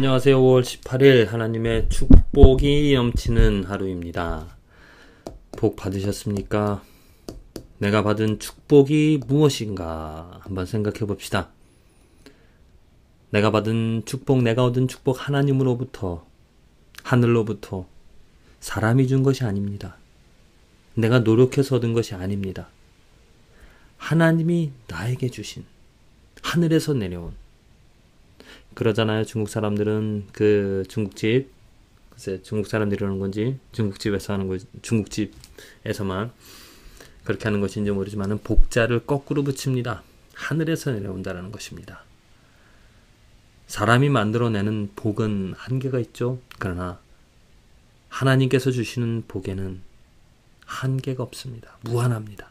안녕하세요. 5월 18일 하나님의 축복이 넘치는 하루입니다. 복 받으셨습니까? 내가 받은 축복이 무엇인가 한번 생각해 봅시다. 내가 받은 축복, 내가 얻은 축복 하나님으로부터, 하늘로부터 사람이 준 것이 아닙니다. 내가 노력해서 얻은 것이 아닙니다. 하나님이 나에게 주신, 하늘에서 내려온, 그러잖아요. 중국 사람들은 중국집, 글쎄 중국 사람들이 그러는 건지 중국집에서 하는 건지 중국집에서만 그렇게 하는 것인지 모르지만 복자를 거꾸로 붙입니다. 하늘에서 내려온다는 것입니다. 사람이 만들어내는 복은 한계가 있죠. 그러나 하나님께서 주시는 복에는 한계가 없습니다. 무한합니다.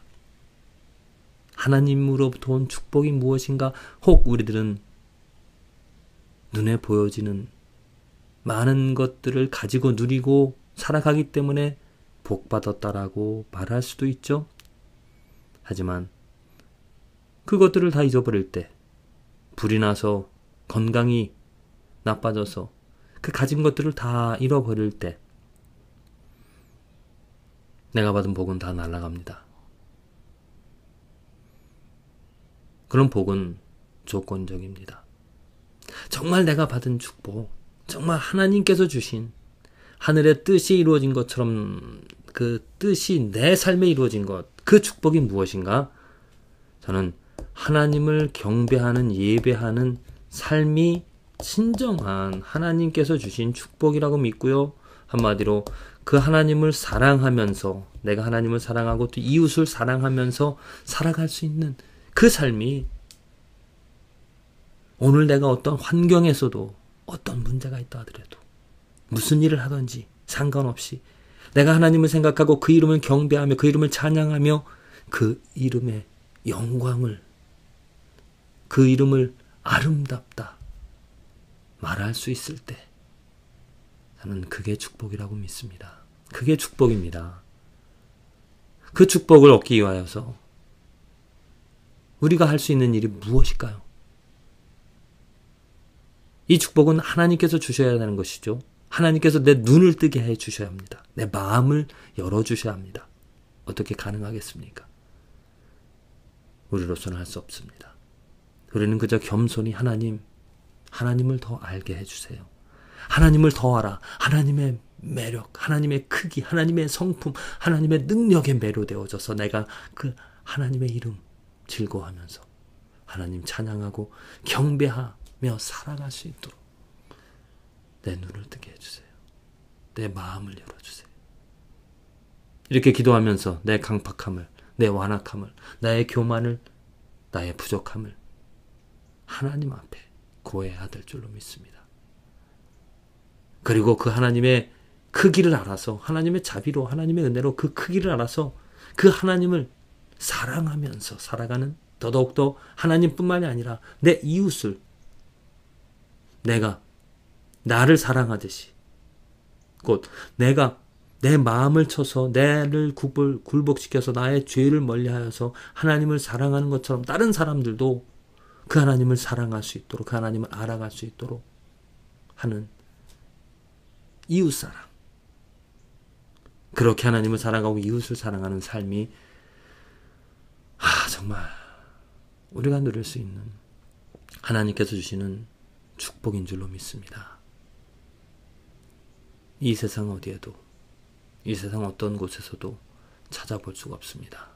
하나님으로부터 온 축복이 무엇인가? 혹 우리들은 눈에 보여지는 많은 것들을 가지고 누리고 살아가기 때문에 복받았다라고 말할 수도 있죠. 하지만 그것들을 다 잊어버릴 때, 불이 나서 건강이 나빠져서 그 가진 것들을 다 잃어버릴 때 내가 받은 복은 다 날아갑니다. 그런 복은 조건적입니다. 정말 내가 받은 축복, 정말 하나님께서 주신 하늘의 뜻이 이루어진 것처럼 그 뜻이 내 삶에 이루어진 것, 그 축복이 무엇인가? 저는 하나님을 경배하는, 예배하는 삶이 진정한 하나님께서 주신 축복이라고 믿고요. 한마디로 그 하나님을 사랑하면서, 내가 하나님을 사랑하고 또 이웃을 사랑하면서 살아갈 수 있는 그 삶이 오늘 내가 어떤 환경에서도 어떤 문제가 있다 하더라도 무슨 일을 하든지 상관없이 내가 하나님을 생각하고 그 이름을 경배하며 그 이름을 찬양하며 그 이름의 영광을, 그 이름을 아름답다 말할 수 있을 때 저는 그게 축복이라고 믿습니다. 그게 축복입니다. 그 축복을 얻기 위하여서 우리가 할 수 있는 일이 무엇일까요? 이 축복은 하나님께서 주셔야 하는 것이죠. 하나님께서 내 눈을 뜨게 해 주셔야 합니다. 내 마음을 열어주셔야 합니다. 어떻게 가능하겠습니까? 우리로서는 할 수 없습니다. 우리는 그저 겸손히 하나님을 더 알게 해주세요. 하나님을 더 알아. 하나님의 매력, 하나님의 크기, 하나님의 성품, 하나님의 능력에 매료되어져서 내가 그 하나님의 이름 즐거워하면서 하나님 찬양하고 경배하며 살아갈 수 있도록 내 눈을 뜨게 해주세요. 내 마음을 열어주세요. 이렇게 기도하면서 내 강팍함을, 내 완악함을, 나의 교만을, 나의 부족함을 하나님 앞에 고해야 될 줄로 믿습니다. 그리고 그 하나님의 크기를 알아서, 하나님의 자비로, 하나님의 은혜로 그 크기를 알아서 그 하나님을 사랑하면서 살아가는, 더더욱더 하나님뿐만이 아니라 내 이웃을 내가 나를 사랑하듯이, 곧 내가 내 마음을 쳐서 나를 굴복시켜서 나의 죄를 멀리하여서 하나님을 사랑하는 것처럼 다른 사람들도 그 하나님을 사랑할 수 있도록, 그 하나님을 알아갈 수 있도록 하는 이웃사랑, 그렇게 하나님을 사랑하고 이웃을 사랑하는 삶이 정말 우리가 누릴 수 있는 하나님께서 주시는 축복인 줄로 믿습니다. 이 세상 어디에도, 이 세상 어떤 곳에서도 찾아볼 수가 없습니다.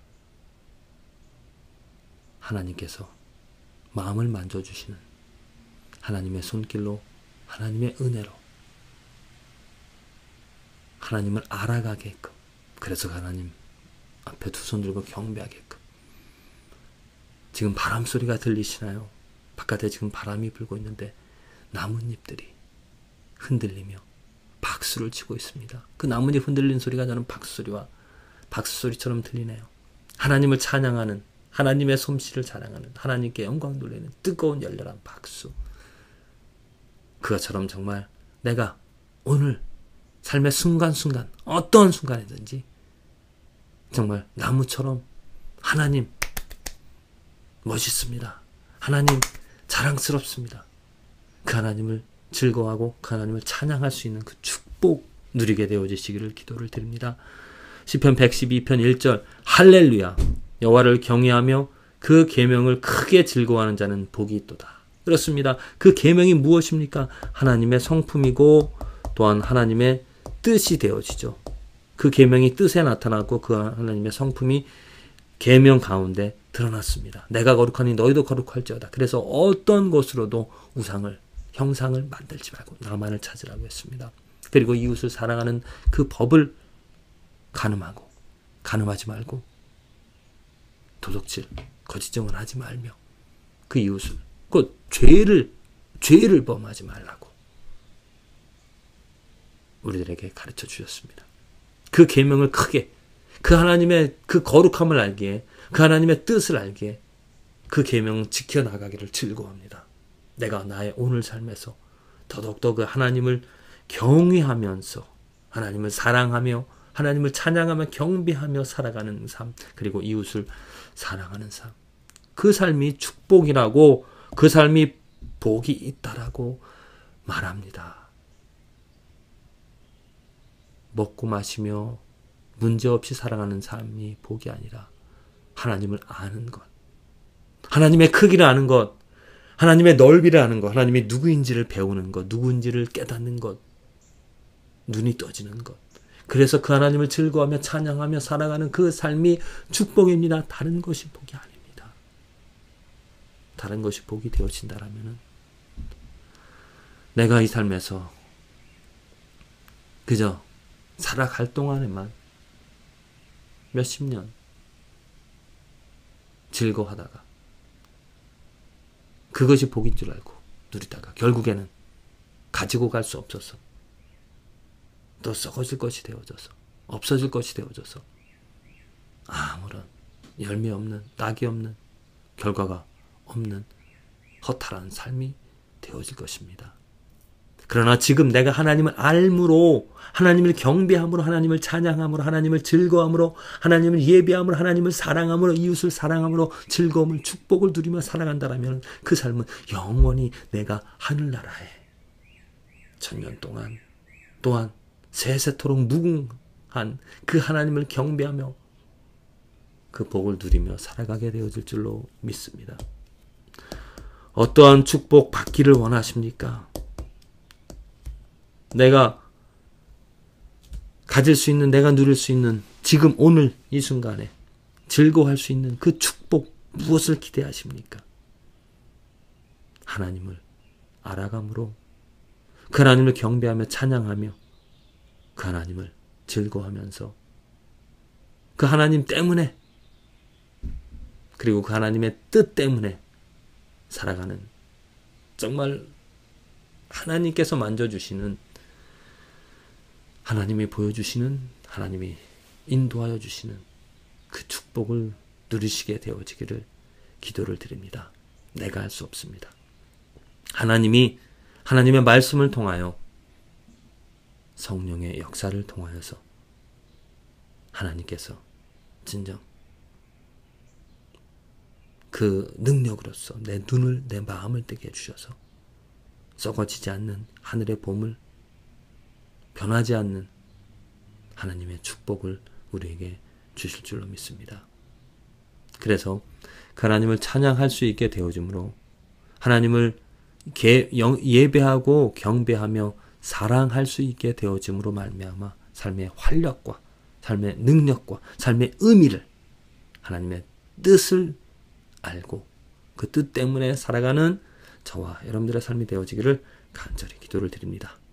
하나님께서 마음을 만져주시는 하나님의 손길로, 하나님의 은혜로 하나님을 알아가게끔, 그래서 하나님 앞에 두 손 들고 경배하게끔. 지금 바람 소리가 들리시나요? 바깥에 지금 바람이 불고 있는데 나뭇잎들이 흔들리며 박수를 치고 있습니다. 그 나뭇잎 흔들리는 소리가 저는 박수소리와 박수소리처럼 들리네요. 하나님을 찬양하는, 하나님의 솜씨를 자랑하는, 하나님께 영광 돌리는 뜨거운 열렬한 박수. 그것처럼 정말 내가 오늘 삶의 순간순간, 어떤 순간이든지 정말 나무처럼 하나님 멋있습니다. 하나님 자랑스럽습니다. 그 하나님을 즐거워하고 그 하나님을 찬양할 수 있는 그 축복 누리게 되어지시기를 기도를 드립니다. 시편 112편 1절 할렐루야 여호와를 경외하며 그 계명을 크게 즐거워하는 자는 복이 있도다. 그렇습니다. 그 계명이 무엇입니까? 하나님의 성품이고 또한 하나님의 뜻이 되어지죠. 그 계명이 뜻에 나타나고 그 하나님의 성품이 계명 가운데 드러났습니다. 내가 거룩하니 너희도 거룩할지어다. 그래서 어떤 것으로도 우상을 형상을 만들지 말고 나만을 찾으라고 했습니다. 그리고 이웃을 사랑하는 그 법을 간음하지 말고 도둑질, 거짓 증언하지 말며 그 이웃을 그 죄를 범하지 말라고 우리들에게 가르쳐 주셨습니다. 그 계명을 크게 그 하나님의 그 거룩함을 알기에 그 하나님의 뜻을 알기에 그 계명을 지켜나가기를 즐거워합니다. 내가 나의 오늘 삶에서 더더욱더 그 하나님을 경외하면서 하나님을 사랑하며 하나님을 찬양하며 경배하며 살아가는 삶 그리고 이웃을 사랑하는 삶 그 삶이 축복이라고 그 삶이 복이 있다라고 말합니다. 먹고 마시며 문제없이 살아가는 삶이 복이 아니라 하나님을 아는 것 하나님의 크기를 아는 것 하나님의 넓이를 아는 것 하나님이 누구인지를 배우는 것 누구인지를 깨닫는 것 눈이 떠지는 것 그래서 그 하나님을 즐거워하며 찬양하며 살아가는 그 삶이 축복입니다. 다른 것이 복이 아닙니다. 다른 것이 복이 되어진다라면 내가 이 삶에서 그저 살아갈 동안에만 몇십 년 즐거워하다가 그것이 복인 줄 알고 누리다가 결국에는 가지고 갈 수 없어서 또 썩어질 것이 되어져서 없어질 것이 되어져서 아무런 열매 없는 낙이 없는 결과가 없는 허탈한 삶이 되어질 것입니다. 그러나 지금 내가 하나님을 알므로 하나님을 경배함으로 하나님을 찬양함으로 하나님을 즐거움으로 하나님을 예배함으로 하나님을 사랑함으로 이웃을 사랑함으로 즐거움을 축복을 누리며 살아간다라면 그 삶은 영원히 내가 하늘나라에 천년 동안 또한 세세토록 무궁한 그 하나님을 경배하며 그 복을 누리며 살아가게 되어질 줄로 믿습니다. 어떠한 축복 받기를 원하십니까? 내가 가질 수 있는 내가 누릴 수 있는 지금 오늘 이 순간에 즐거워할 수 있는 그 축복 무엇을 기대하십니까? 하나님을 알아감으로 그 하나님을 경배하며 찬양하며 그 하나님을 즐거워하면서 그 하나님 때문에 그리고 그 하나님의 뜻 때문에 살아가는 정말 하나님께서 만져주시는 하나님이 보여주시는 하나님이 인도하여 주시는 그 축복을 누리시게 되어지기를 기도를 드립니다. 내가 할 수 없습니다. 하나님이 하나님의 말씀을 통하여 성령의 역사를 통하여서 하나님께서 진정 그 능력으로서 내 눈을 내 마음을 뜨게 해주셔서 썩어지지 않는 하늘의 봄을 변하지 않는 하나님의 축복을 우리에게 주실 줄로 믿습니다. 그래서 그 하나님을 찬양할 수 있게 되어짐으로 하나님을 예배하고 경배하며 사랑할 수 있게 되어짐으로 말미암아 삶의 활력과 삶의 능력과 삶의 의미를 하나님의 뜻을 알고 그 뜻 때문에 살아가는 저와 여러분들의 삶이 되어지기를 간절히 기도를 드립니다.